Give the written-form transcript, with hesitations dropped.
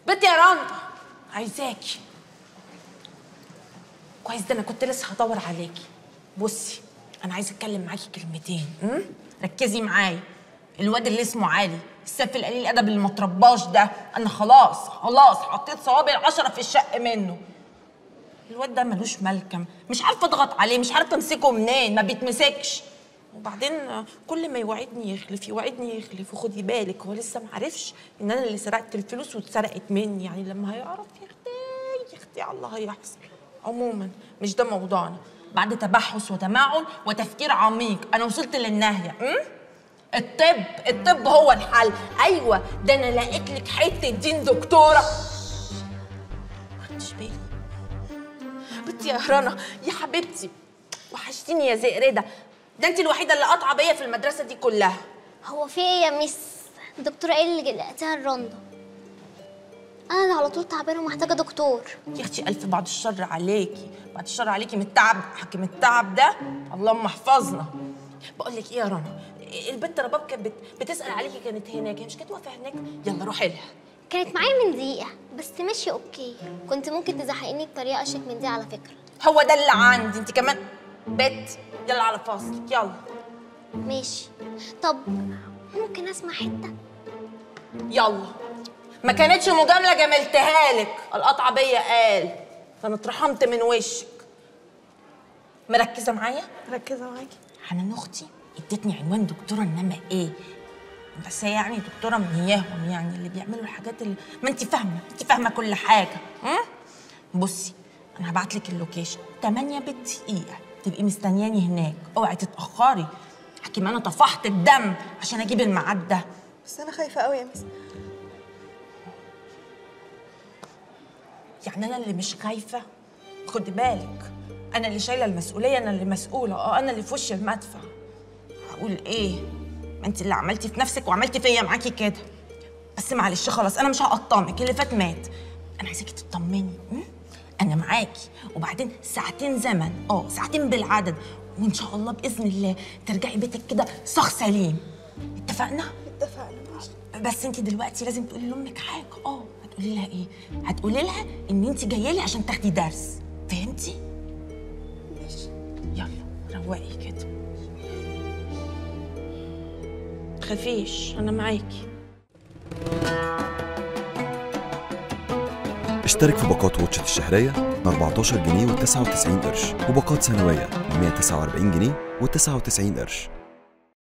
بنتي يا رندا عايزاكي. كويس، ده انا كنت لسه هدور عليكي. بصي انا عايزه اتكلم معاكي كلمتين. ركزي معايا. الواد اللي اسمه علي السف القليل الادب اللي ما ترباش ده، انا خلاص حطيت صوابع العشرة في الشق منه. الواد ده ملوش ملكم، مش عارفه اضغط عليه، مش عارفه امسكه منين، ما بيتمسكش. وبعدين كل ما يوعدني يخلف وخدي بالك هو لسه ما عرفش ان انا اللي سرقت الفلوس واتسرقت مني. يعني لما هيعرف يا اختي الله هيحصل. عموما مش ده موضوعنا. بعد تبحث وتمعن وتفكير عميق انا وصلت للنهايه. الطب هو الحل. ايوه ده انا لقيت لك حته دين دكتوره. ما خدتش بالي. بنتي يا رنا يا حبيبتي، وحشتيني يا زئرده. ده انت الوحيده اللي قاطعه بيا في المدرسه دي كلها. هو في ايه يا ميس؟ الدكتوره ايه اللي لقيتها الرندا؟ انا اللي على طول تعبانه ومحتاجه دكتور. يا اختي الف بعد الشر عليكي، بعد الشر عليكي من التعب، حكي من التعب ده اللهم احفظنا. بقول لك ايه يا رنا، البت رباب كانت بتسال عليكي، كانت هناك، هي مش كانت واقفه هناك؟ يلا روحي لها. كانت معايا من دقيقه بس ماشي اوكي. كنت ممكن تزحقيني بطريقه اشيك من دي على فكره. هو ده اللي عندي، انت كمان بت. يلا على فاصلك يلا. ماشي. طب ممكن اسمع حته؟ يلا. ما كانتش مجامله جملتها لك، القطعه بيا قال، فانا اترحمت من وشك. مركزه معايا؟ مركزه معاكي. حنان اختي ادتني عنوان دكتوره، انما ايه، بس هي يعني دكتوره من اياهم، يعني اللي بيعملوا الحاجات اللي ما انت فاهمه كل حاجه. بصي انا هبعت لك اللوكيشن 8 بالدقيقه تبقي مستنياني هناك، اوعي تتاخري. حكيم انا طفحت الدم عشان اجيب الميعاد ده. بس انا خايفه قوي يا مس. يعني انا اللي مش خايفه؟ خدي بالك انا اللي شايله المسؤوليه، انا اللي مسؤوله، انا اللي في وش المدفع. هقول ايه؟ ما انت اللي عملتي في نفسك وعملتي فيا معاكي كده. بس معلش خلاص انا مش هقطمك، اللي فات مات. انا عايزاكي تطمني. انا معاكي، وبعدين ساعتين زمن، ساعتين بالعدد، وان شاء الله باذن الله ترجعي بيتك كده صاغ سليم. اتفقنا؟ اتفقنا. ماشي. بس انت دلوقتي لازم تقولي لامك حاجه. هتقولي لها ايه؟ هتقولي لها ان انت جايه لي عشان تاخدي درس، فهمتي؟ ماشي. يلا روقي كده، تخافيش انا معاكي. اشترك في باقات واتشت الشهرية ب 14 جنيه و99 قرش، وباقات سنوية ب 149 جنيه و99 قرش.